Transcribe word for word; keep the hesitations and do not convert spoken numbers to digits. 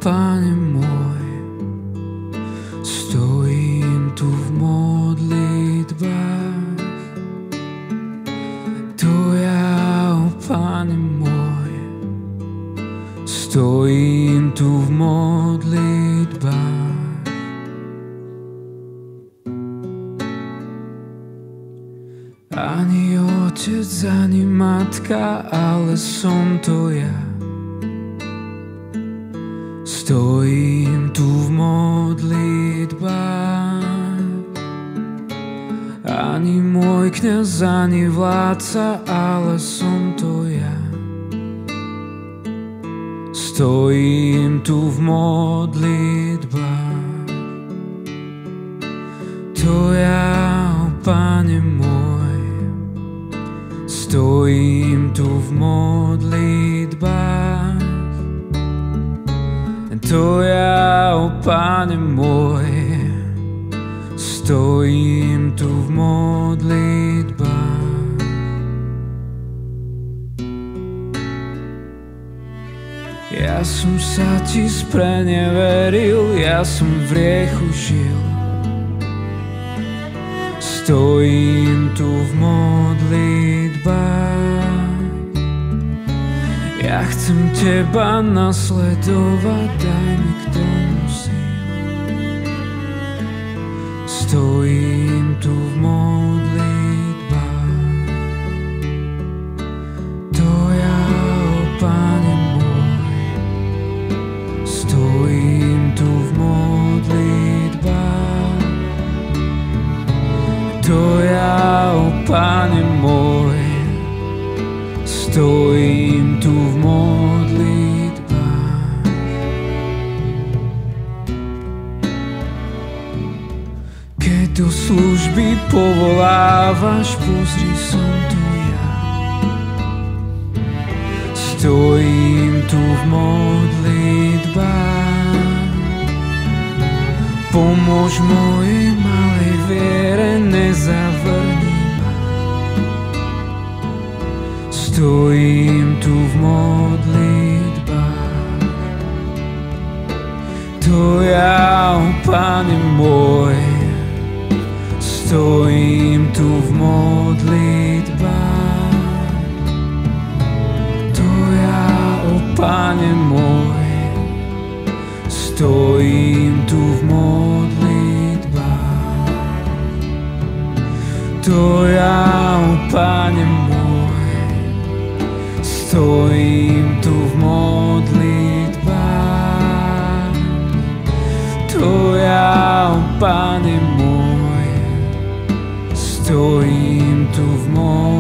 Pane môj, stojím tu v modlitbách. To ja, o Pane môj, stojím tu v modlitbách. Ani otec, ani matka, ale som to ja. Stojím tu v modlitbách. Ani môj kňaz, ani vládca, ale som to ja. Stojím tu v modlitbách. To ja, o Pane môj, stojím tu v modlitbách. To ja, o Pane môj, stojím tu v modlitbách. Ja som sa ti spreneveril, ja som v hriechu žil. Stojím tu v modlitbách. Ja chcem teba nasledovať, daj mi k tomu sílu. Stojím tu v modlitbách. To ja, o Pane môj, stojím tu v modlitbách. To ja, o Pane môj, stojím tu v modlitbách. Keď do služby povolávaš, pozri, som tu ja. Stojím tu v modlitbách. Pomôž mojej malej viere, nezavrni ma. Stojím tu v modlitbách. To ja, o Pane môj, stojím tu v modlitbách. To ja, o Pane môj, stojím tu v modlitbách. To ja, o Pane môj, stojím tu v modlitbách. To ja, o Pane môj, stojím tu v modlitbách.